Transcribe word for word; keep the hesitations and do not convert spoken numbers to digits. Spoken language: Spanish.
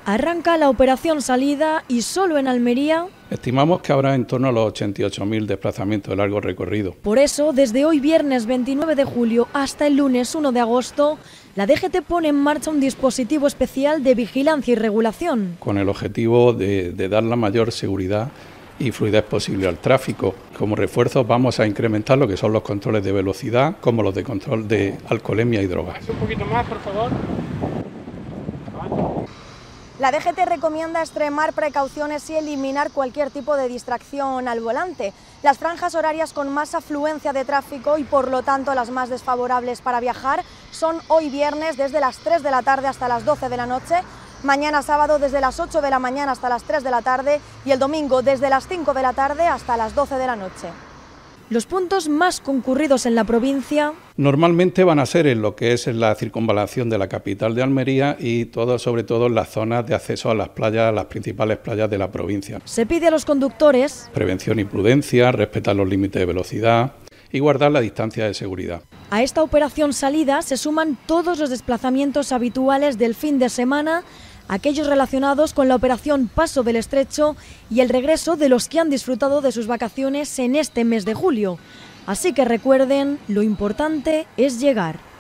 Arranca la operación salida y solo en Almería estimamos que habrá en torno a los ochenta y ocho mil desplazamientos de largo recorrido. Por eso, desde hoy viernes veintinueve de julio hasta el lunes uno de agosto, la D G T pone en marcha un dispositivo especial de vigilancia y regulación. Con el objetivo de, de dar la mayor seguridad y fluidez posible al tráfico. Como refuerzo vamos a incrementar lo que son los controles de velocidad, como los de control de alcoholemia y drogas. Un poquito más, por favor. La D G T recomienda extremar precauciones y eliminar cualquier tipo de distracción al volante. Las franjas horarias con más afluencia de tráfico y por lo tanto las más desfavorables para viajar son hoy viernes desde las tres de la tarde hasta las doce de la noche, mañana sábado desde las ocho de la mañana hasta las tres de la tarde y el domingo desde las cinco de la tarde hasta las doce de la noche. Los puntos más concurridos en la provincia normalmente van a ser en lo que es la circunvalación de la capital de Almería y todo, sobre todo en las zonas de acceso a las playas, las principales playas de la provincia. Se pide a los conductores prevención y prudencia, respetar los límites de velocidad y guardar la distancia de seguridad. A esta operación salida se suman todos los desplazamientos habituales del fin de semana, aquellos relacionados con la operación Paso del Estrecho y el regreso de los que han disfrutado de sus vacaciones en este mes de julio. Así que recuerden, lo importante es llegar.